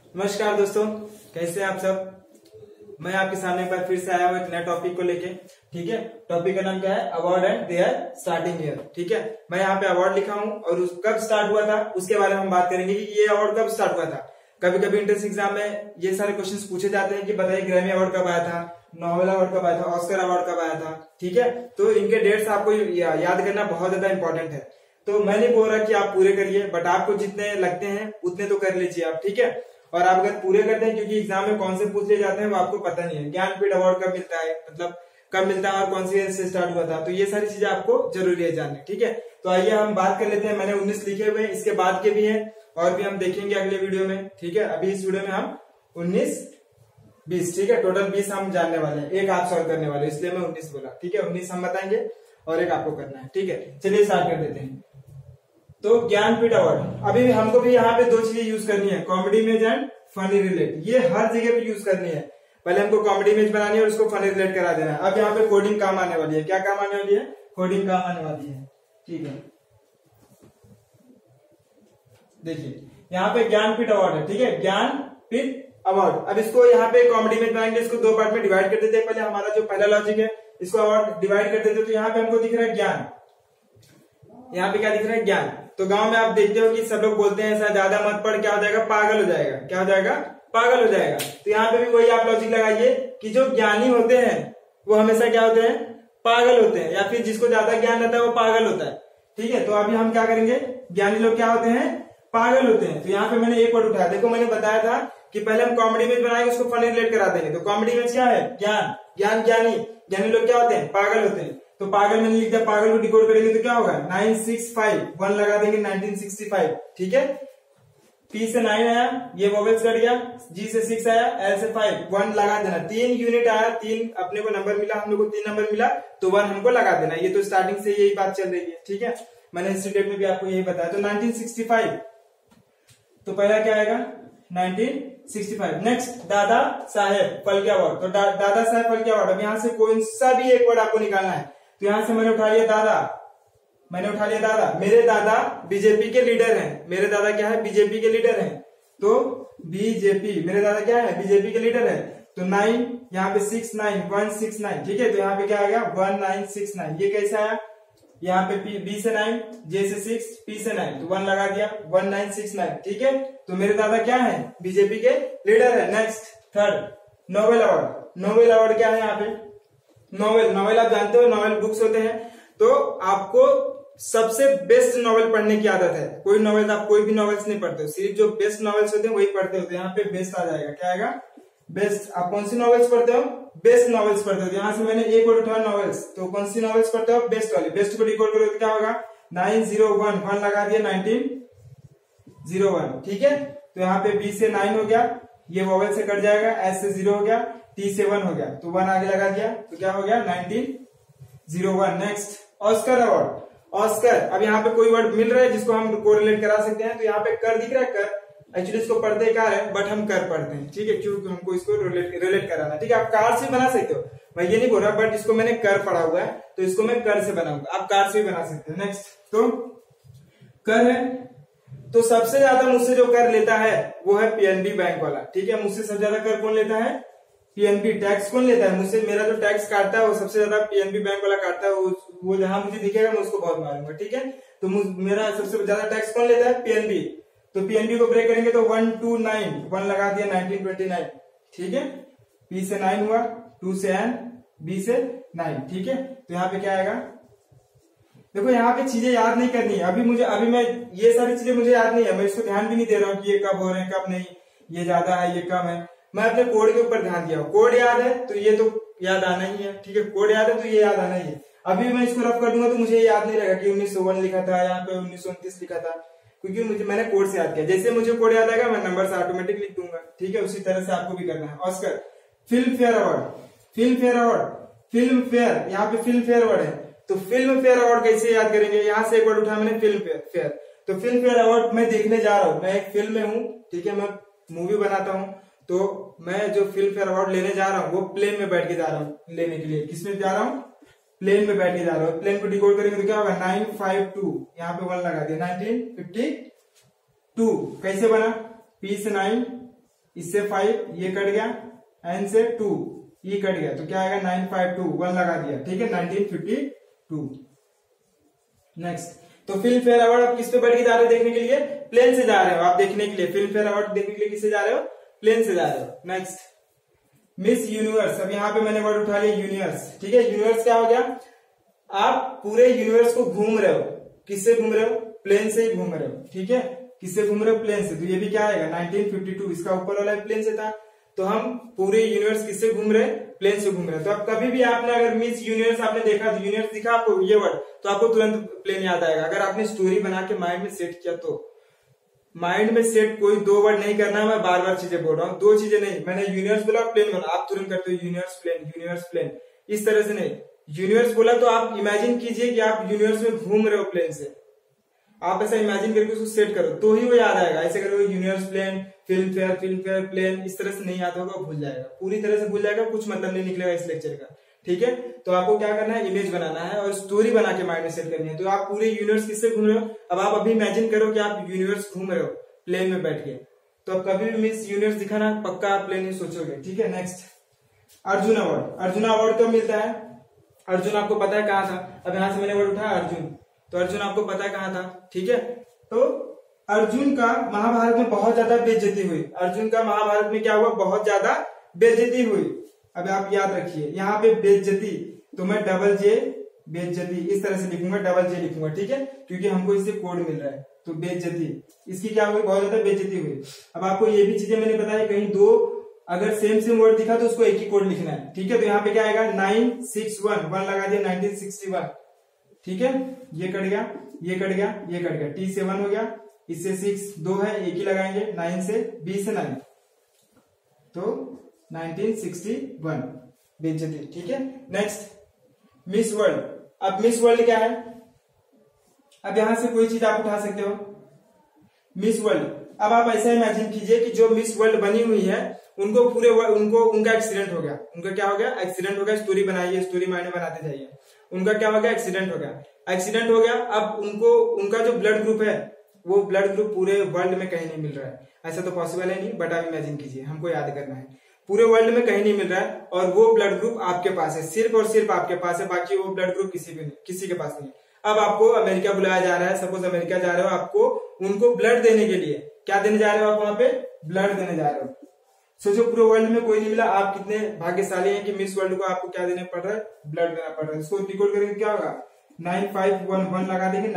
नमस्कार दोस्तों, कैसे हैं आप सब। मैं आपके सामने एक बार फिर से आया हूँ एक नए टॉपिक को लेके। ठीक है, टॉपिक का नाम क्या है? Award and their starting year. ठीक है, मैं यहाँ पे अवार्ड लिखा हूँ और कब स्टार्ट हुआ था उसके बारे में हम बात करेंगे कि ये अवार्ड कब स्टार्ट हुआ था। कभी कभी एंट्रेंस एग्जाम में ये सारे क्वेश्चंस पूछे जाते हैं कि बताइए ग्रैमी अवार्ड कब आया था, नोबेल अवार्ड कब आया था, ऑस्कर अवार्ड कब आया था। ठीक है, तो इनके डेट्स आपको याद करना बहुत ज्यादा इंपॉर्टेंट है। तो मैं नहीं बोल रहा कि आप पूरे करिए, बट आपको जितने लगते हैं उतने तो कर लीजिए आप। ठीक है, और आप अगर पूरे करते हैं, क्योंकि एग्जाम में कौन से पूछ लिए जाते हैं वो आपको पता नहीं है। ज्ञानपीठ अवार्ड कब मिलता है, मतलब कब मिलता है और कौन सी ईयर से स्टार्ट हुआ था, तो ये सारी चीजें आपको जरूरी है जाननी। ठीक है, तो आइए हम बात कर लेते हैं। मैंने 19 लिखे हुए हैं, इसके बाद के भी हैं और भी हम देखेंगे अगले वीडियो में। ठीक है, अभी इस वीडियो में हम 19 20, ठीक है, टोटल 20 हम जानने वाले हैं। एक आप सॉल्व करने वाले, इसलिए मैं 19 बोला। ठीक है, 19 हम बताएंगे और एक आपको करना है। ठीक है, चलिए स्टार्ट कर देते हैं। तो ज्ञानपीठ अवार्ड, अभी हमको भी यहाँ पे दो चीजें यूज करनी है, comedy image and funny relate. ये हर जगह पे यूज करनी है। पहले हमको कॉमेडी इमेज बनानी है और उसको फनी रिलेट करा देना है। अब यहाँ पे कोडिंग काम आने वाली है। क्या काम आने वाली है? कोडिंग काम आने वाली है। ठीक है, देखिए यहाँ पे ज्ञानपीठ अवार्ड है। ठीक है, ज्ञानपीठ अवार्ड। अब इसको यहाँ पे कॉमेडी इमेज बनाएंगे, इसको दो पार्ट में डिवाइड कर देते हैं। पहले हमारा जो पहला लॉजिक है इसको अवार्ड डिवाइड कर देते हैं। तो यहाँ पे हमको दिख रहा है ज्ञान, यहाँ पे क्या दिख रहा है? ज्ञान। तो गांव में आप देखते हो कि सब लोग बोलते हैं ऐसा ज्यादा मत पढ़, क्या हो जाएगा? पागल हो जाएगा। क्या हो जाएगा? पागल हो जाएगा। तो यहाँ पे भी वही आप लॉजिक लगाइए कि जो ज्ञानी होते हैं वो हमेशा क्या होते हैं? पागल होते हैं, या फिर जिसको ज्यादा ज्ञान रहता है वो पागल होता है। ठीक है, तो अभी हम क्या करेंगे? ज्ञानी लोग क्या होते हैं? पागल होते हैं। तो यहाँ पे मैंने एक वर्ड उठाया। देखो मैंने बताया था कि पहले हम कॉमेडी इमेज बनाएंगे, उसको फनी रिलेट करा देंगे। तो कॉमेडी इमेज क्या है? ज्ञान। ज्ञान ज्ञानी, ज्ञानी लोग क्या होते हैं? पागल होते हैं। तो पागल मैंने लिख दिया, पागल को डिकोड करेंगे तो क्या होगा? 965, 1 लगा देंगे 1965। ठीक है, P से 9 आया, ये वोवेल्स कट गया, G से 6 आया, L से 5, 1 लगा देना। 3 यूनिट आया, 3 अपने को नंबर मिला, हम लोग को 3 नंबर मिला, तो 1 हमको लगा देना। ये तो स्टार्टिंग से यही बात चल रही है। ठीक है, मैंने हिस्ट्री डेट में भी आपको यही बताया। तो 1965, तो पहला क्या आएगा? 1965। Next, Dada Saheb Phalke award. तो दादा साहेब फाल्के अवार्ड। अब यहाँ से कोई सा भी एक वर्ड आपको निकालना है। तो यहाँ से मैंने उठा लिया दादा, मैंने उठा लिया दादा। मेरे दादा बीजेपी के लीडर हैं। मेरे दादा क्या है? बीजेपी के लीडर हैं। तो बीजेपी, मेरे दादा क्या है? बीजेपी के लीडर है। तो 9 यहाँ पे 6 9 169। ठीक है, तो यहाँ पे क्या आ गया? 1969। ये कैसा आया? यहाँ पे B से 9, J से 6, P से 9, तो 1 लगा दिया, 1969। ठीक है, तो मेरे दादा क्या है? बीजेपी के लीडर है। Next, third, Nobel award. Nobel award क्या है यहाँ पे? नोवेल। नोवेल आप जानते हो, नोवेल बुक्स होते हैं। तो आपको सबसे बेस्ट नोवेल पढ़ने की आदत है। कोई नोवेल, आप कोई भी नॉवेल्स नहीं पढ़ते हो, सिर्फ जो बेस्ट नॉवेल्स होते हैं वही पढ़ते होते हैं। यहाँ पे बेस्ट आ जाएगा। क्या आएगा? बेस्ट। आप कौन सी नॉवेल्स पढ़ते हो? बेस्ट नॉवेल्स पढ़ते हो। यहाँ से मैंने एक वर्ड उठाया नॉवेल्स, तो कौन सी नॉवेल्स पढ़ते हो? बेस्ट वाली। बेस्ट को डिकोड करोगे तो क्या होगा? 901, 1 लगा दिया, 1901। ठीक है, तो यहाँ पे B से 9 हो गया, ये वोवेल से कट जाएगा, S से 0 हो गया, T से 1 हो गया, तो 1 आगे लगा दिया, तो क्या हो गया? 1901। Next, Oscar award. ऑस्कर, अब यहाँ पे कोई वर्ड मिल रहा है जिसको हम कोरिलेट करा सकते हैं। तो यहाँ पे कर दिख रहा है, कर। एक्चुअली इसको पढ़ते कार है, बट हम कर पढ़ते हैं। ठीक है, क्योंकि हमको इसको रिलेट कराना। ठीक है, आप कार से बना सकते हो, मैं ये नहीं बोल रहा, बट इसको मैंने कर पढ़ा हुआ है तो इसको मैं कर से बनाऊंगा। आप कार से भी बना सकते हो। नेक्स्ट, तो कर है, तो सबसे ज्यादा मुझसे जो कर लेता है वो है पीएनबी बैंक वाला। ठीक है, मुझसे सबसे ज्यादा कर कौन लेता है? पीएनबी। टैक्स कौन लेता है मुझसे? मेरा जो टैक्स काटता है वो सबसे ज्यादा पीएनबी बैंक वाला काटता है। वो जहां मुझे दिखेगा मैं उसको बहुत मारूंगा। ठीक है, तो मेरा सबसे ज्यादा टैक्स कौन लेता है? पीएनबी। तो पीएनबी को ब्रेक करेंगे तो 129, 1 लगा दिया, 1929। ठीक है, P से 9 हुआ, 2 से N, B से 9। ठीक है, तो यहाँ पे क्या आएगा? देखो यहाँ पे चीजें याद नहीं करनी है। अभी मैं ये सारी चीजें मुझे याद नहीं है, मैं इसको ध्यान भी नहीं दे रहा हूँ कि ये कब हो रहे हैं कब नहीं, ये ज्यादा है ये कम है। मैं अपने कोड के ऊपर ध्यान दिया हूँ। कोड याद है तो ये तो याद आना ही है। ठीक है, कोड याद है तो ये याद आना ही है। अभी मैं इसको रफ कर दूंगा तो मुझे याद नहीं रहेगा कि 1901 लिखा था, यहाँ पे 1929 लिखा था, क्योंकि मैंने कोड से याद किया। जैसे मुझे कोड याद आएगा मैं नंबर से ऑटोमेटिक लिख दूंगा। ठीक है, उसी तरह से आपको भी करना है। Oscar, film fair award. Film fair award, Filmfare, यहाँ पे फिल्म फेयर अवार्ड है। तो फिल्म फेयर अवार्ड कैसे याद करेंगे? यहाँ से एक वर्ड उठाया मैंने, फिल्म फेयर। तो फिल्म फेयर अवार्ड मैं देखने जा रहा हूँ, मैं एक फिल्म में हूँ। ठीक है, मैं मूवी बनाता हूँ, तो मैं जो फिल्म फेयर अवार्ड लेने जा रहा हूँ वो प्लेन में बैठ के जा रहा हूँ लेने के लिए। किसमें जा रहा हूँ? प्लेन में बैठ के जा रहा हूँ। प्लेन को डिकोड करेंगे तो क्या होगा? 952, यहाँ पे 1 लगा दिया, 1952। कैसे बना? P से 9, इससे 5 ये कट गया, एन से 2 ये कट गया, तो क्या आएगा 952 1 लगा दिया, ठीक है 1952। नेक्स्ट, तो फिल्म फेयर अवार्ड आप किस पे बढ़ के जा रहे हो देखने के लिए? प्लेन से जा रहे हो आप देखने के लिए, फिल्म फेयर अवार्ड देखने के लिए किससे जा रहे हो? प्लेन से जा रहे हो। नेक्स्ट, मिस यूनिवर्स, अब यहाँ पे मैंने वर्ड उठा लिया यूनिवर्स, ठीक है। यूनिवर्स क्या हो गया? आप पूरे यूनिवर्स को घूम रहे हो, किससे घूम रहे हो? प्लेन से ही घूम रहे हो, ठीक है। किससे घूम रहे हो? प्लेन से। तो ये भी क्या आएगा 1952, इसका ऊपर वाला प्लेन से था, तो हम पूरे यूनिवर्स किससे घूम रहे हैं? प्लेन से घूम रहे हैं। तो अब कभी भी आपने अगर मिस यूनिवर्स आपने देखा, तो यूनिवर्स दिखा आपको ये वर्ड, तो आपको तुरंत प्लेन याद आएगा। अगर आपने स्टोरी बना के माइंड में सेट किया, तो माइंड में सेट कोई 2 वर्ड नहीं करना है, मैं बार बार चीजें बोल रहा हूँ, 2 चीजें नहीं, मैंने यूनिवर्स बोला प्लेन बना, आप तुरंत करते हो यूनिवर्स प्लेन, इस तरह से नहीं। यूनिवर्स बोला तो आप इमेजिन कीजिए कि आप यूनिवर्स में घूम रहे हो प्लेन से, आप ऐसा इमेजिन करके उसको सेट करो तो ही वो याद आएगा। ऐसे करोगे universe plane, film fare plane, इस तरह से नहीं याद होगा, भूल जाएगा, पूरी तरह से भूल जाएगा, कुछ मतलब नहीं निकलेगा इस लेक्चर का, ठीक है। तो आपको क्या करना है? इमेज बनाना है और स्टोरी बना के माइंड में सेट करनी है। तो आप पूरे यूनिवर्स किससे घूम रहे हो? अब आप अभी इमेजिन करो कि आप यूनिवर्स घूम रहे हो प्लेन में बैठ के, तो अब कभी भी मिस यूनिवर्स दिखाना पक्का आप प्लेन ही सोचोगे, ठीक है। Next, Arjun award. Arjun award कब मिलता है? अर्जुन आपको पता है कहाँ था? अब यहां से मैंने वर्ड उठाया अर्जुन, तो अर्जुन आपको पता है कहाँ था, ठीक है। तो अर्जुन का महाभारत में बहुत ज्यादा बेइज्जती हुई, अर्जुन का महाभारत में क्या हुआ? बहुत ज्यादा बेइज्जती हुई। अब आप याद रखिए यहाँ पे बेइज्जती, तो मैं डबल जे बेइज्जती इस तरह से लिखूंगा, डबल जे लिखूंगा, ठीक है, क्योंकि हमको इससे कोड मिल रहा है। तो बेइज्जती, इसकी क्या हुई? बहुत ज्यादा बेइज्जती हुई। अब आपको ये भी चीजें मैंने बताया, कहीं 2 अगर सेम वर्ड दिखा तो उसको एक ही कोड लिखना है, ठीक है। तो यहाँ पे क्या आएगा 961 1 लगा दिया 1961, ठीक है। ये कट गया, ये कट गया, ये कट गया, टी से 1 हो गया, इससे 6 2 है, एक ही लगाएंगे, 9 से 20 से 9, तो 1961 बेइज्जती, ठीक है। Next, Miss World. अब मिस वर्ल्ड क्या है? अब यहां से कोई चीज आप उठा सकते हो, मिस वर्ल्ड। अब आप ऐसा इमेजिन कीजिए कि जो मिस वर्ल्ड बनी हुई है उनको उनका एक्सीडेंट हो गया, उनका क्या हो गया? एक्सीडेंट हो गया। स्टोरी बनाइए, स्टोरी माइंड बनाते जाइए। उनका क्या हो गया? एक्सीडेंट हो गया, एक्सीडेंट हो गया। अब उनका जो ब्लड ग्रुप है, वो ब्लड ग्रुप पूरे वर्ल्ड में कहीं नहीं मिल रहा है। ऐसा तो पॉसिबल है नहीं, बट आप इमेजिन कीजिए, हमको याद करना है, पूरे वर्ल्ड में कहीं नहीं मिल रहा है, और वो ब्लड ग्रुप आपके पास है, सिर्फ और सिर्फ आपके पास है, बाकी वो ब्लड ग्रुप किसी के पास नहीं। अब आपको अमेरिका बुलाया जा रहा है, सपोज अमेरिका जा रहे हो, आपको उनको ब्लड देने के लिए क्या देने जा रहे हो? आप वहां पे ब्लड देने जा रहे हो। सोचो पूरे वर्ल्ड में कोई नहीं मिला, आप कितने भाग्यशाली हैं कि मिस वर्ल्ड को आपको क्या देने पड़ रहा है? ब्लड देना पड़ रहा है। इसको डिकोड करेंगे क्या होगा? 9511 लगा देंगे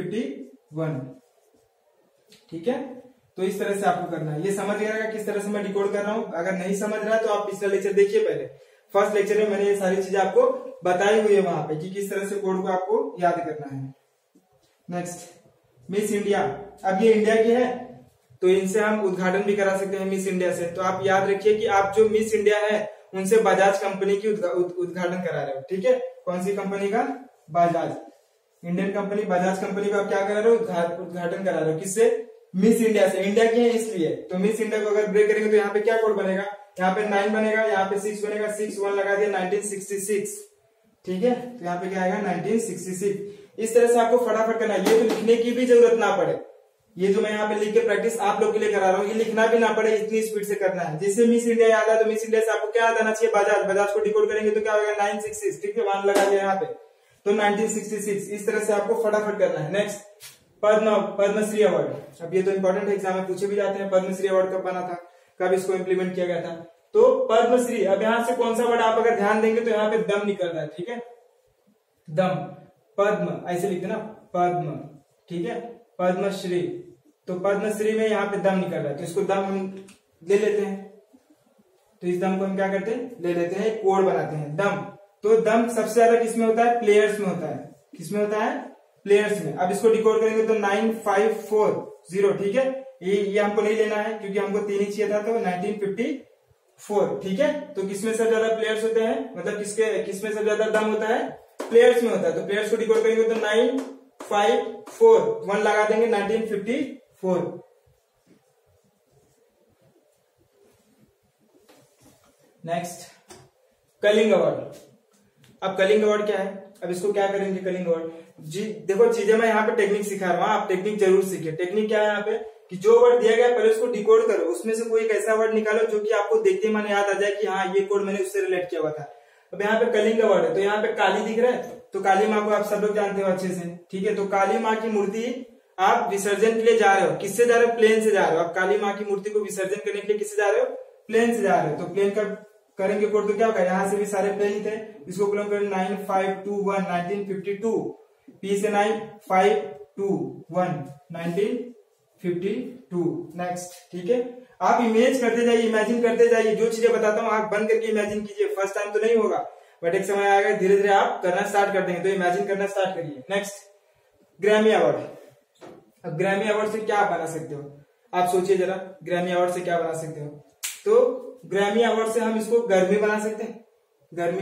1951, ठीक है। तो इस तरह से आपको करना है। ये समझ गया किस तरह से मैं डिकोड कर रहा हूं? अगर नहीं समझ रहा है तो आप पिछला लेक्चर देखिए, पहले फर्स्ट लेक्चर में मैंने ये सारी चीजें आपको बताई हुई है वहां पे कि किस तरह से कोड को आपको याद करना है। Next, Miss India. अब ये इंडिया की है, तो इनसे हम उद्घाटन भी करा सकते हैं मिस इंडिया से। तो आप याद रखिए कि आप जो मिस इंडिया है उनसे बजाज कंपनी की उद्घाटन करा रहे हो, ठीक है। कौन सी कंपनी का? Bajaj, Indian company Bajaj company का आप क्या करा रहे हो? उद्घाटन करा रहे हो। किससे? मिस इंडिया से। इंडिया की है इसलिए। तो मिस इंडिया को अगर ब्रेक करेंगे तो यहाँ पे क्या कोड बनेगा? यहाँ पे 9 बनेगा, यहाँ पे 6 बनेगा, 6 1 लगा दिया 1966, ठीक है। तो यहाँ पे क्या आएगा? 1966। इस तरह से आपको फटाफट करना है, ये तो लिखने की भी जरूरत ना पड़े। ये जो मैं यहाँ पे लिख के प्रैक्टिस आप लोग के लिए करा रहा हूँ, ये लिखना भी ना पड़े, इतनी स्पीड से करना है। जिससे मिस इंडिया याद है, तो मिस इंडिया से आपको क्या याद आना चाहिए? बजाज। बजाज को डिकोड करेंगे तो क्या होगा? 966, ठीक है, 1 लगा दिया यहाँ पे, तो 1966। इस तरह से आपको फटाफट करना है। Next, Padma Shri award. अब ये तो इंपॉर्टेंट एग्जाम में पूछे भी जाते हैं, पद्मश्री अवार्ड कब बना था, कब इसको इम्प्लीमेंट किया गया था? तो पद्मश्री। अब यहाँ से कौन सा वर्ड आप अगर ध्यान देंगे तो यहाँ पे दम निकल रहा है, ठीक है, दम। पद्म ऐसे लिखते ना, पद्म, ठीक है, पद्मश्री। तो पद्मश्री में यहाँ पे दम निकल रहा है, तो इसको दम हम ले लेते हैं। तो इस दम को हम क्या करते हैं? ले लेते हैं, कोड बनाते हैं, दम। तो दम सबसे ज्यादा किसमें होता है? प्लेयर्स में होता है। किसमें होता है? प्लेयर्स में। अब इसको डिकोड करेंगे तो 9540, ठीक है। ये हमको नहीं लेना है क्योंकि हमको 3 ही चाहिए था, तो 1954, ठीक है। तो किसमें सबसे ज्यादा प्लेयर्स होते हैं? मतलब किसमें सबसे ज्यादा दम होता है? प्लेयर्स में होता है। तो प्लेयर्स को डिकोड करेंगे तो 954 1 लगा देंगे 1954। Next, Kalinga award. अब कलिंग अवार्ड क्या है? अब इसको क्या करेंगे? कलिंग अवार्ड जी देखो, चीजें मैं यहाँ पे टेक्निक सिखा रहा हूँ, आप टेक्निक जरूर सीखिए। टेक्निक क्या है यहाँ पे? कि जो वर्ड दिया गया पहले उसको डिकोड करो, उसमें से कोई एक ऐसा वर्ड निकालो जो कि आपको देखते मन याद आ जाए कि हाँ ये कोड मैंने उससे रिलेट किया हुआ था। अब यहाँ पे कलिंग का वर्ड है, तो यहाँ पे काली दिख रहा है, तो काली माँ को आप सब लोग जानते हो अच्छे से, ठीक है। तो काली माँ की मूर्ति आप विसर्जन के लिए जा रहे हो, किससे जा रहे हो? प्लेन से जा रहे हो। आप काली माँ की मूर्ति को विसर्जन करने के लिए किससे जा रहे हो? प्लेन से जा रहे हो। तो प्लेन का करेंगे कोड तो क्या होगा, यहाँ से भी सारे प्लेन थे, इसको प्लेन करें 9521 1952, पी से 9521 1952। नेक्स्ट, ठीक है। आप इमेज करते जाइए, इमेजिन करते जाइए, जो चीजें बताता हूँ आंख बंद करके इमेजिन कीजिए। फर्स्ट टाइम तो नहीं होगा, बट एक समय आएगा धीरे धीरे आप करना स्टार्ट कर देंगे, तो इमेजिन करना स्टार्ट करिए। Next, Grammy award. अब ग्रैमी अवार्ड से क्या बना सकते हो आप सोचिए जरा, ग्रैमी अवार्ड से क्या बना सकते हो? तो ग्रैमी अवार्ड से हम इसको गर्मी बना सकते हैं। गर्मी,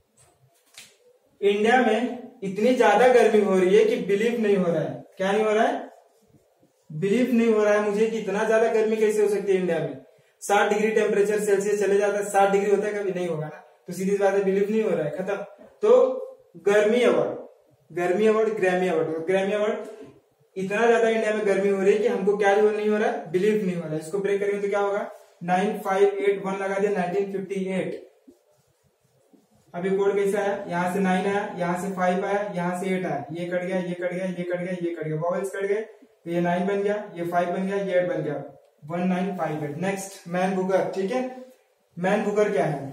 इंडिया में इतनी ज्यादा गर्मी हो रही है कि बिलीव नहीं हो रहा है। क्या नहीं हो रहा है? बिलीव नहीं हो रहा है मुझे कि इतना ज्यादा गर्मी कैसे हो सकती है इंडिया में। 60 डिग्री टेम्परेचर सेल्सियस चले जाता है, 60 डिग्री होता है कभी? नहीं होगा ना, तो सीधी बात है बिलीव नहीं हो रहा है, खत्म। तो गर्मी अवार्ड, गर्मी award, Grammy award. Grammy award, इतना ज्यादा इंडिया में गर्मी हो रही है कि हमको क्या नहीं हो रहा है? बिलीव नहीं हो रहा है। इसको ब्रेक करेंगे तो क्या होगा? 9581 लगा दिया 1958। अभी कोड कैसा है? यहाँ से 9 आया, यहाँ से 5 आया, यहाँ से 8 आया, ये कट गया, ये कट गया, ये कट गया, ये कट गया, वॉवेल्स कट गए, तो ये 9 बन गया, ये 5 बन गया, ये 8 बन गया, 1958। नेक्स्ट, मैन बुकर, ठीक है। मैन बुकर क्या है?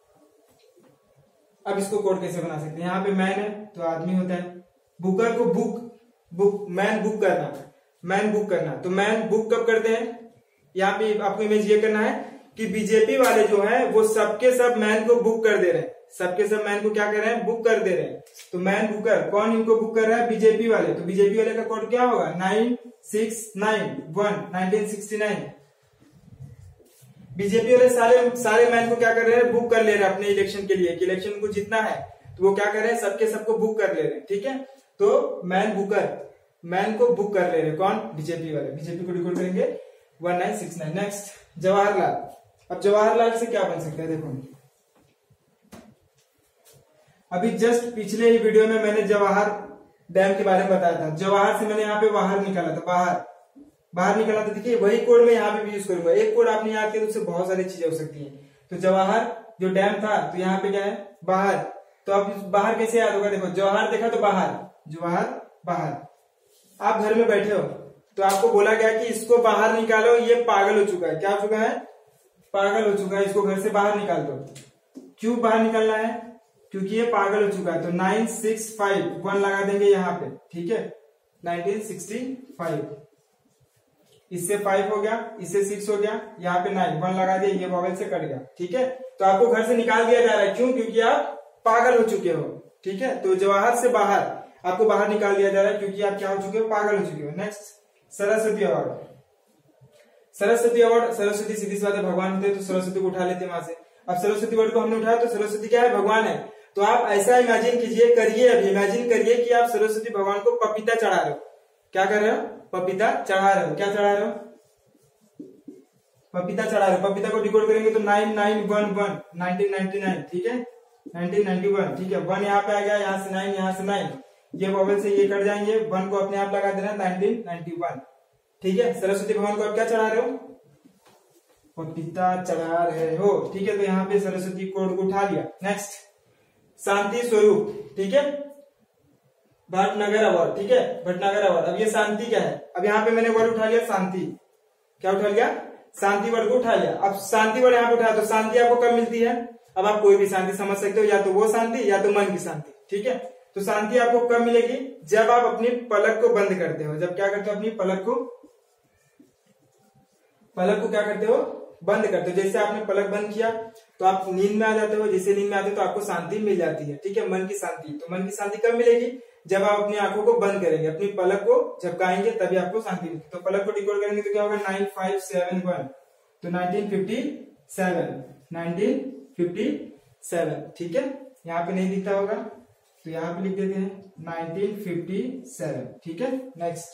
अब इसको कोड कैसे बना सकते हैं? यहाँ पे मैन है तो आदमी होता है, बुकर को बुक मैन बुक करना, मैन बुक करना। तो मैन बुक कब करते हैं? यहाँ पे आपको इमेज ये करना है कि बीजेपी वाले जो है वो सबके सब मैन को बुक कर दे रहे हैं, सबके सब मैन को क्या कर रहे हैं? बुक कर दे रहे हैं। तो मैन बुकर, कौन इनको बुक कर रहा है? बीजेपी वाले। तो बीजेपी वाले का कोड क्या होगा? 9691 1969। बीजेपी वाले सारे मैन को क्या कर रहे हैं? बुक कर ले रहे हैं अपने इलेक्शन के लिए, कि इलेक्शन को जीतना है, तो वो क्या कर रहे हैं? सबके सबको बुक कर ले रहे हैं, ठीक है। तो मैन बुकर, मैन को बुक कर ले रहे हैं, कौन? बीजेपी वाले। बीजेपी को डिकोड करेंगे 1969। नेक्स्ट, जवाहरलाल। अब जवाहरलाल से क्या बन सकता है? देखो, अभी जस्ट पिछले ही वीडियो में मैंने जवाहर डैम के बारे में बताया था। जवाहर से मैंने यहाँ पे बाहर निकाला था, बाहर निकाला था। देखिए वही कोड मैं यहाँ पे भी यूज करूंगा। एक कोड आपने याद किया तो उससे बहुत सारी चीजें हो सकती है। तो जवाहर जो डैम था, तो यहाँ पे क्या है? बाहर। तो अब बाहर कैसे याद होगा? देखो, जवाहर देखा तो बाहर, जवाहर बाहर। आप घर में बैठे हो तो आपको बोला गया कि इसको बाहर निकालो, ये पागल हो चुका है। क्या हो चुका है? पागल हो चुका है, इसको घर से बाहर निकाल दो। क्यों बाहर निकालना है? क्योंकि ये पागल हो चुका है। तो 9651 लगा देंगे यहाँ पे, ठीक है। 1965, इससे 5 हो गया, इससे 6 हो गया, यहाँ पे 9, 1 लगा दिया, ये वॉवेल से कट गया, ठीक है। तो आपको घर से निकाल दिया जा रहा है, क्यों? क्योंकि आप पागल हो चुके हो, ठीक है। तो जवाहर से बाहर आपको बाहर निकाल दिया जा रहा है क्योंकि आप क्या हो चुके हो? पागल हो चुके हो। Next, Saraswati award. Saraswati award, Saraswati सीधी सी बात है भगवान होते हैं, तो सरस्वती को उठा लेते हैं वहां से। अब सरस्वती वर्ड को हमने उठाया तो सरस्वती क्या है? भगवान है। तो आप ऐसा इमेजिन कीजिए, करिए, अभी इमेजिन करिए कि आप सरस्वती भगवान को पपीता चढ़ा रहे हो। क्या कर रहे हो? पपीता चढ़ा रहे हो। क्या चढ़ा रहे हो? पपीता चढ़ा रहे हो। पपीता को डिकोड करेंगे तो 9911 1999, ठीक है, 1991, ठीक है। 1 यहाँ पे आ गया, यहाँ से 9, यहाँ से 9, ये वॉवेल से ये कट जाएंगे, 1 को अपने आप लगा देना 1991, ठीक है। सरस्वती भगवान को आप क्या चढ़ा रहे हो? पपीता चढ़ा रहे हो, ठीक है। तो यहाँ पे सरस्वती कोड को उठा लिया। नेक्स्ट, शांति स्वरूप, ठीक है, भटनगर अवार्ड, ठीक है, भटनगर अवार्ड। अब ये शांति क्या है? अब यहाँ पे मैंने वर्ड उठा लिया शांति। क्या उठा लिया? शांति वर्ड को उठा लिया। अब शांति वर्ड यहाँ पे उठाया तो शांति आपको कब मिलती है? अब आप कोई भी शांति समझ सकते हो, या तो वो शांति या तो मन की शांति, ठीक है। तो शांति आपको कब मिलेगी? जब आप अपनी पलक को बंद करते हो। जब क्या करते हो? अपनी पलक को क्या करते हो? बंद करते हो। जैसे आपने पलक बंद किया तो आप नींद में आ जाते हो, जैसे नींद में आते हो तो आपको शांति मिल जाती है, ठीक है, मन की शांति। तो मन की शांति कब मिलेगी? जब आप अपनी आंखों को बंद करेंगे, अपनी पलक को झपकाएंगे, तभी आपको शांति मिलेगी। तो पलक को डिकोड करेंगे तो क्या होगा? 9571, तो 1957, ठीक है। यहाँ पे नहीं दिखता होगा तो यहाँ पे लिख देते हैं 1957, ठीक है। नेक्स्ट,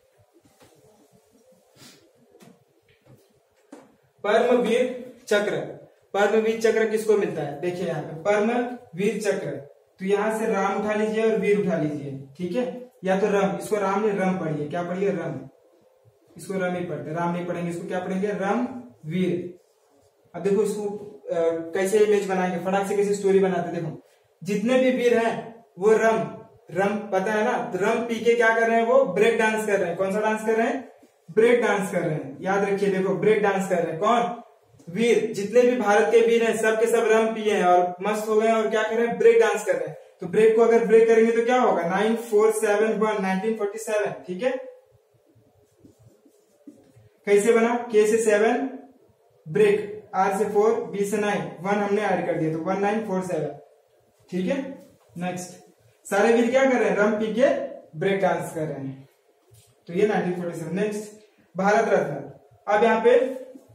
परमवीर चक्र। परमवीर चक्र किसको मिलता है? देखिए यहाँ पे परमवीर चक्र, तो यहाँ से राम उठा लीजिए और वीर उठा लीजिए, ठीक है, या तो रम, इसको राम ने रम पढ़िए। क्या पढ़िए? रम। इसको रम ही पढ़ते, राम नहीं पढ़ेंगे, इसको क्या पढ़ेंगे, रमवीर। अब देखो इसको कैसे इमेज बनाएंगे, फटाक से कैसे स्टोरी बनाते, देखो जितने भी वीर हैं वो रम पता है ना, रम पी के क्या कर रहे हैं, वो ब्रेक डांस कर रहे हैं। कौन सा डांस कर रहे हैं, ब्रेक डांस कर रहे हैं, याद रखिए, देखो ब्रेक डांस कर रहे हैं कौन, वीर। जितने भी भारत के वीर हैं सब के सब रम पिए हैं और मस्त हो गए हैं और क्या कर रहे हैं, ब्रेक डांस कर रहे हैं। तो ब्रेक को अगर ब्रेक करेंगे तो क्या होगा, 9471 1947, ठीक है। कैसे बना, के से 7 ब्रेक, आर से 4, बी से 9, 1 हमने ऐड कर दिया तो 1947, ठीक है। नेक्स्ट, सारे वीर क्या कर रहे हैं, रम पी के ब्रेक डांस कर रहे हैं, तो ये 1947। नेक्स्ट, भारत रत्न। अब यहाँ पे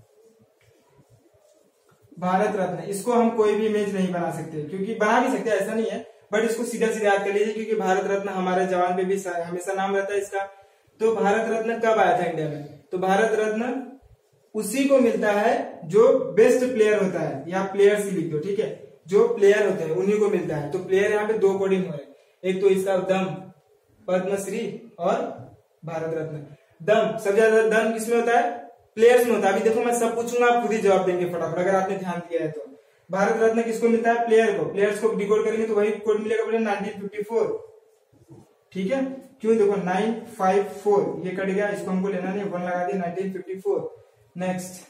भारत रत्न, इसको हम कोई भी इमेज नहीं बना सकते, क्योंकि बना भी सकते हैं ऐसा नहीं है, बट इसको सीधा सीधा याद कर लीजिए, क्योंकि भारत रत्न हमारे जवान पे भी हमेशा नाम रहता है इसका। तो भारत रत्न कब आया था इंडिया में, तो भारत रत्न उसी को मिलता है जो बेस्ट प्लेयर होता है, या प्लेयर्स ही लिख दो, ठीक है, जो प्लेयर होते हैं उन्हीं को मिलता है। तो प्लेयर यहाँ पे 2 कोडिंग हो रहे हैं, एक तो इसका दम, पद्मश्री और भारत रत्न। दम, सबसे ज्यादा दम किसमें होता है, प्लेयर्स में होता है। अभी देखो मैं सब पूछूंगा, आप खुद ही जवाब देंगे फटाफट, अगर आपने ध्यान दिया है तो। भारत रत्न किसको मिलता है, प्लेयर को, प्लेयर्स को डिकोड करेंगे तो वही कोड मिलेगा, बोले 1954, ठीक है। क्यों, देखो 954 ये कट गया, इसको हमको लेना नहीं, 1 लगा दिया, 1954। नेक्स्ट,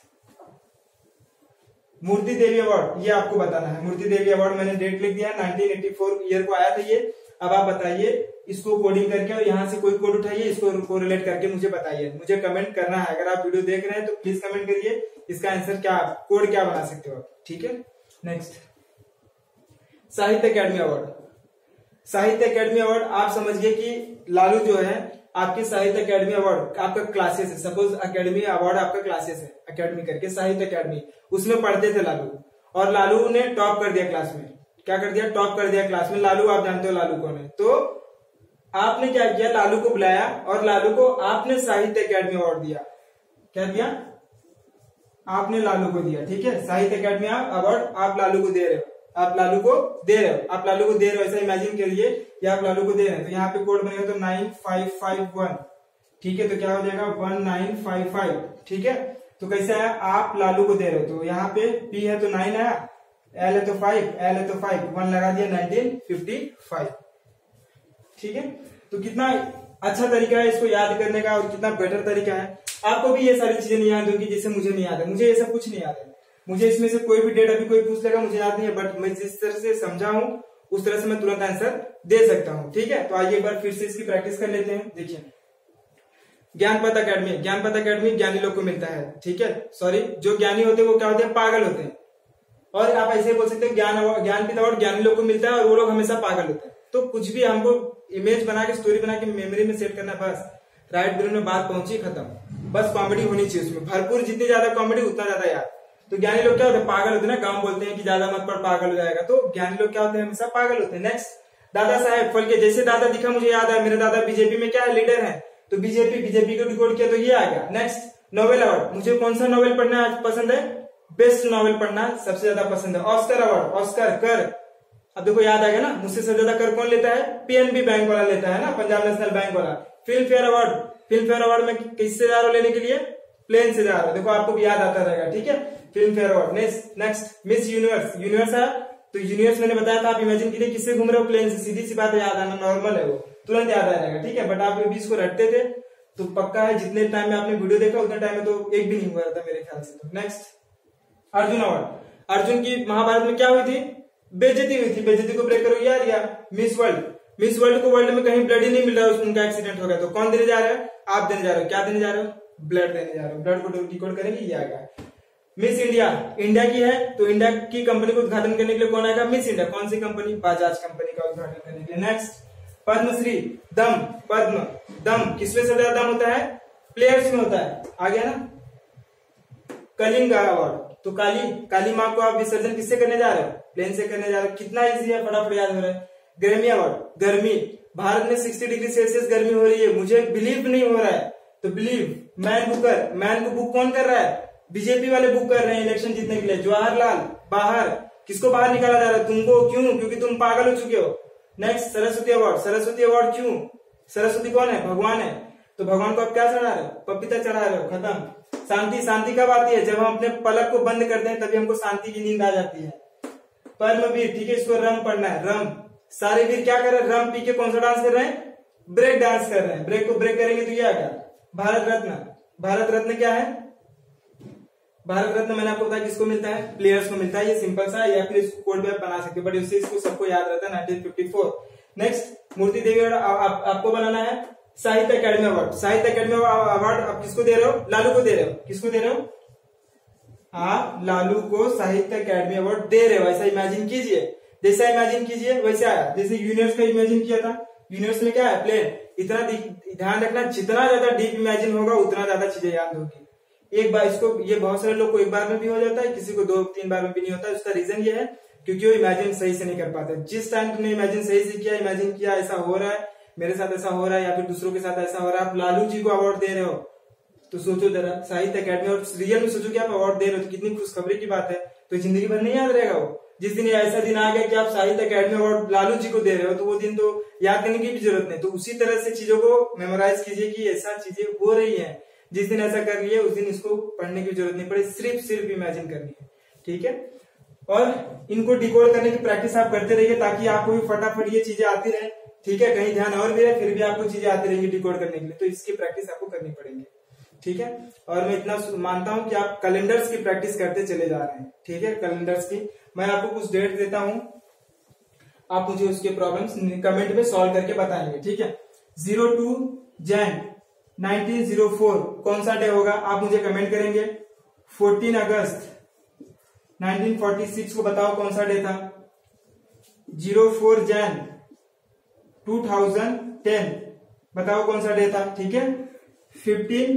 मूर्ति देवी अवार्ड, ये आपको बताना है। मूर्ति देवी अवार्ड मैंने डेट लिख दिया, 1984 ईयर को आया था ये। अब आप बताइए इसको कोडिंग करके, और यहाँ से कोई कोड उठाइए, इसको कोरिलेट करके मुझे बताइए, मुझे कमेंट करना है। अगर आप वीडियो देख रहे हैं तो प्लीज कमेंट करिए इसका आंसर क्या, कोड क्या बना सकते हो आप, ठीक है। Next, Sahitya academy award. Sahitya academy award आप समझिए कि लालू जो है आपके साहित्य अकेडमी अवार्ड आपका क्लासेस है, सपोज अकेडमी अवार्ड आपका क्लासेस है, अकेडमी करके साहित्य अकेडमी, उसमें पढ़ते थे लालू, और लालू ने टॉप कर दिया क्लास में। क्या कर दिया, टॉप कर दिया क्लास में। लालू, आप जानते हो लालू कौन है, तो आपने क्या किया, लालू को बुलाया और लालू को आपने साहित्य अकेडमी अवार्ड दिया। क्या दिया, आपने लालू को दिया, ठीक है। साहित्य अकेडमी अवार्ड आप लालू को दे रहे हो, आप लालू को दे रहे हो, आप लालू को दे रहे हो, ऐसा इमेजिन करिए कि आप लालू को दे रहे हैं। तो यहाँ पे कोड बनेगा तो 9551, ठीक है, तो क्या हो जाएगा 1955, ठीक है। तो कैसे आया, आप लालू को दे रहे हो, तो यहाँ पे P है तो 9 आया, L है तो 5, L है तो 5, 1 लगा दिया, 1955, ठीक है। तो कितना अच्छा तरीका है इसको याद करने का, और कितना बेटर तरीका है। आपको भी ये सारी चीजें नहीं याद होंगी जैसे मुझे नहीं याद है, मुझे ये सब कुछ नहीं याद है। मुझे इसमें से कोई भी डेट अभी कोई पूछ लेगा मुझे याद नहीं है, बट मैं जिस तरह से समझा हूं उस तरह से मैं तुरंत आंसर दे सकता हूं, ठीक है। तो आइए एक बार फिर से इसकी प्रैक्टिस कर लेते हैं। देखिए, ज्ञानपथ अकेडमी, ज्ञानपथ अकेडमी ज्ञानी लोग को मिलता है, ठीक है। सॉरी, जो ज्ञानी होते हैं वो क्या होते हैं, पागल होते हैं। और आप ऐसे बोल सकते हैं ज्ञानपीठ अवार्ड ज्ञानी लोग को मिलता है और वो लोग हमेशा पागल होते हैं। तो कुछ भी हमको इमेज बना के, स्टोरी बना के मेमोरी में सेट करना, बस राइट ब्रेन में बात पहुंची, खत्म। बस कॉमेडी होनी चाहिए उसमें, भरपूर, जितनी ज्यादा कॉमेडी उतना ज्यादा याद। तो ज्ञानी लोग क्या होते हैं, पागल होते हैं ना, गांव बोलते हैं कि ज्यादा मत पढ़ पागल हो जाएगा, तो ज्ञानी लोग क्या होते हैं, हमेशा पागल होते हैं। नेक्स्ट, दादा साहेब फलके, जैसे दादा दिखा मुझे याद है, मेरे दादा बीजेपी में क्या है, लीडर है, तो बीजेपी को डिकोड किया तो ये आ गया। नेक्स्ट, नोवेल अवार्ड, मुझे कौन सा नोवेल पढ़ना पसंद है, बेस्ट नोवेल पढ़ना सबसे ज्यादा पसंद है। ऑस्कर अवार्ड, ऑस्कर कर, अब देखो याद आ गया ना, मुझसे सबसे ज्यादा कर कौन लेता है, पीएनबी बैंक वाला लेता है ना, पंजाब नेशनल बैंक वाला। Film fair award, film fair award में किससे जा रहा हो लेने के लिए, प्लेन से जा रहा हो, देखो आपको भी याद आता रहेगा, ठीक है। Film fair award. Next, miss universe, universe है तो यूनिवर्स मैंने बताया था, आप इमेजिन कीजिए किससे घूम रहे हो, प्लेन से, सीधी सी बात है, याद आना नॉर्मल है, वो तुरंत याद आ जाएगा, ठीक है। बट आप अभी इसको रटते थे तो पक्का है जितने टाइम में आपने वीडियो देखा उतने टाइम में तो एक भी नहीं हुआ था मेरे ख्याल से। नेक्स्ट, अर्जुन अवार्ड, अर्जुन की महाभारत में क्या हुई थी, बेइज्जती हुई थी, बेइज्जती को ब्रेक करो यार। या मिस वर्ल्ड, मिस वर्ल्ड को वर्ल्ड में कहीं ब्लड ही नहीं मिल रहा है, उनका एक्सीडेंट हो गया, तो कौन देने जा रहा है, आप देने जा रहे हो। क्या देने जा रहे हो, ब्लड देने जा रहे हो, ब्लड को डिकोड करेंगे, ये आएगा। मिस इंडिया, इंडिया की है तो इंडिया की कंपनी को उद्घाटन करने के लिए कौन आएगा, मिस इंडिया, कौन सी कंपनी, बजाज कंपनी का उद्घाटन करने के लिए। नेक्स्ट, पद्मश्री, दम, पद्म, दम किसमें से ज्यादा दम होता है, प्लेयर्स में होता है, आ गया ना। कलिंग अवार्ड, तो काली माँ को आप विसर्जन किससे करने जा रहे हो, प्लेन से करने जा रहे हो, कितना इजी है, फटाफट याद हो रहा है। ग्रैमी अवार्ड, गर्मी, भारत में 60 डिग्री सेल्सियस गर्मी हो रही है, मुझे बिलीव नहीं हो रहा है, तो बिलीव, मैन बुकर, मैन को बुक कौन कर रहा है, बीजेपी वाले बुक कर रहे हैं इलेक्शन जीतने के लिए। जवाहरलाल बाहर, किसको बाहर निकाला जा रहा है, तुमको, क्यों, क्योंकि तुम पागल हो चुके हो। Next, Saraswati award, Saraswati award क्यों, सरस्वती कौन है, भगवान है, तो भगवान को आप क्या चढ़ा रहे हो? पपीता चढ़ा रहे हो, खत्म। शांति, शांति कब आती है? जब हम अपने पलक को बंद करते हैं, तभी हमको शांति की नींद आ जाती है। परमवीर, ठीक है, इसको रम पढ़ना है, रम। सारे वीर क्या कर रहे हैं? रम पी के कौन सा डांस कर रहे हैं? ब्रेक डांस कर रहे हैं। ब्रेक को ब्रेक करेंगे तो ये आ गया भारत रत्न। भारत रत्न क्या है? भारत रत्न मैंने आपको बताया किसको मिलता है? प्लेयर्स को मिलता है। ये सिंपल सा, या फिर इसको कोड भी आप बना सकते हो, बट इससे इसको सबको याद रहता है 1954। नेक्स्ट, मूर्ति देवी अवार्ड आपको बनाना है। Sahitya academy award, Sahitya academy award आप किसको दे रहे हो? लालू को दे रहे हो। किसको दे रहे हो? आप लालू को साहित्य अकेडमी अवार्ड दे रहे हो। ऐसा इमेजिन कीजिए, जैसा इमेजिन कीजिए वैसे आया। जैसे यूनिवर्स का इमेजिन किया था, यूनिवर्स में क्या है? प्लेन। इतना ध्यान रखना, जितना ज्यादा डीप इमेजिन होगा उतना ज्यादा चीजें याद होगी। एक बार इसको, ये बहुत सारे लोग को एक बार में भी हो जाता है, किसी को 2-3 बार में भी नहीं होता। उसका रीजन ये है क्योंकि वो इमेजिन सही से नहीं कर पाते। जिस टाइम तुमने इमेजिन सही से किया, इमेजिन किया ऐसा हो रहा है, मेरे साथ ऐसा हो रहा है या फिर दूसरों के साथ ऐसा हो रहा है, आप लालू जी को अवार्ड दे रहे हो, तो सोचो जरा, साहित्य अकेडमी और रियल में सोचो कि आप अवार्ड दे रहे हो, तो कितनी खुशखबरी की बात है। तो जिंदगी भर नहीं याद रहेगा वो। जिस दिन ऐसा दिन आ गया कि आप साहित्य अकेडमी अवार्ड लालू जी को दे रहे हो, तो वो दिन तो याद करने की भी जरूरत नहीं। तो उसी तरह से चीजों को मेमोराइज कीजिए कि ऐसा चीजें हो रही है। जिस दिन ऐसा कर लिए, उस दिन इसको पढ़ने की जरूरत नहीं पड़े, सिर्फ इमेजिन करनी है, ठीक है। और इनको डिकोड करने की प्रैक्टिस आप करते रहिए, ताकि आपको भी फटाफट ये चीजें आती रहे, ठीक है। कहीं ध्यान और भी है, फिर भी आपको चीजें आती रहेंगी डिकोड करने के लिए, तो इसकी प्रैक्टिस आपको करनी पड़ेगी, ठीक है। और मैं इतना मानता हूं कि आप कैलेंडर्स की प्रैक्टिस करते चले जा रहे हैं, ठीक है। कैलेंडर्स की मैं आपको कुछ डेट देता हूं, आप मुझे उसके प्रॉब्लम्स कमेंट में सॉल्व करके बताएंगे, ठीक है। 02 जैन 1904 कौन सा डे होगा? आप मुझे कमेंट करेंगे। 14 अगस्त 1946 को बताओ कौन सा डे था? 04 जैन 2010 बताओ कौन सा डे था, ठीक है। 15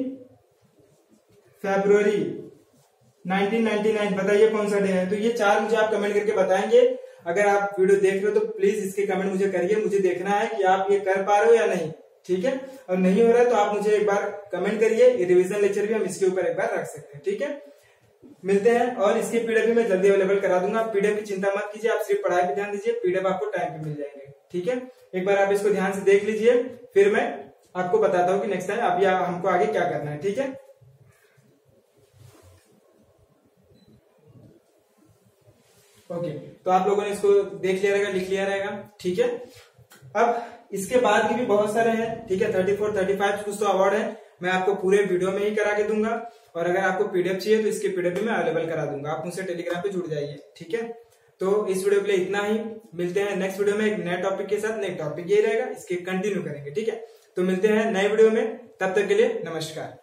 फरवरी 1999 बताइए कौन सा डे है। तो ये 4 मुझे आप कमेंट करके बताएंगे। अगर आप वीडियो देख रहे हो तो प्लीज इसके कमेंट मुझे करिए, मुझे देखना है कि आप ये कर पा रहे हो या नहीं, ठीक है। और नहीं हो रहा है तो आप मुझे एक बार कमेंट करिए। ये रिवीजन लेक्चर भी हम इसके ऊपर एक बार रख सकते हैं, ठीक है। मिलते हैं, और इसके पीडीएफ भी मैं जल्दी अवेलेबल करा दूंगा। पीडीएफ की चिंता मत कीजिए, आप सिर्फ पढ़ाई पे ध्यान दीजिए, पीडीएफ आपको टाइम पे मिल जाएंगे, ठीक है। एक बार आप इसको ध्यान से देख लीजिए, फिर मैं आपको बताता हूँ कि नेक्स्ट टाइम अभी हमको आगे क्या करना है, ठीक है। ओके, तो आप लोगों ने इसको देख लिया रहेगा, लिख लिया रहेगा, ठीक है। अब इसके बाद की भी बहुत सारे हैं, ठीक है। 34, 35 कुछ तो अवार्ड है, मैं आपको पूरे वीडियो में ही करा के दूंगा। और अगर आपको पीडीएफ चाहिए तो इसके पीडीएफ भी मैं अवेलेबल करा दूंगा, आप मुझसे टेलीग्राम पे जुड़ जाइए, ठीक है। तो इस वीडियो के लिए इतना ही, मिलते हैं नेक्स्ट वीडियो में एक नए टॉपिक के साथ। नए टॉपिक ये रहेगा, इसके कंटिन्यू करेंगे, ठीक है। तो मिलते हैं नए वीडियो में, तब तक के लिए नमस्कार।